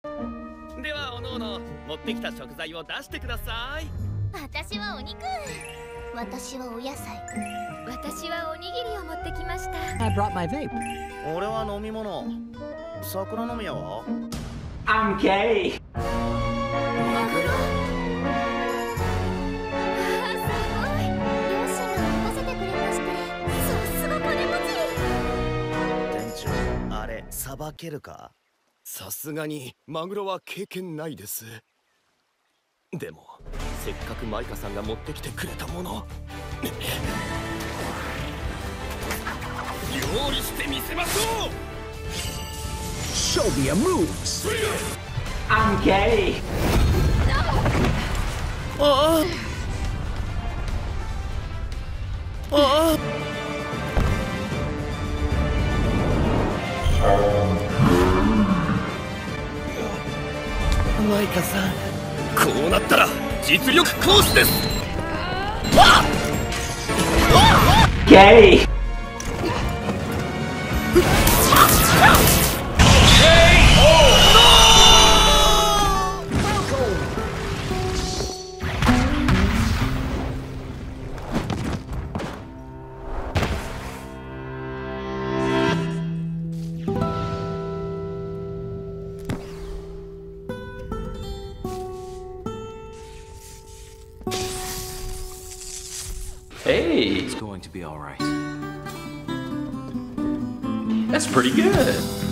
ではおのおの持ってきた食材を出してください。 私はお肉。私はお野菜。 私はおにぎりを持ってきました。 I brought my vape. 俺は飲み物。桜飲みやは I'm gay. マグロ。すごい。 両親が任せてくれまして、さすが金持ち。 店長、あれさばけるか？ さすがにマグロは経験ないです。でもせっかくマイカさんが持ってきてくれたもの料理してみせましょう。 Show me your moves. I'm gay. ああああ、マイカさん、 こうなったら実力行使です。 Gay. Hey, it's going to be all right. That's pretty good.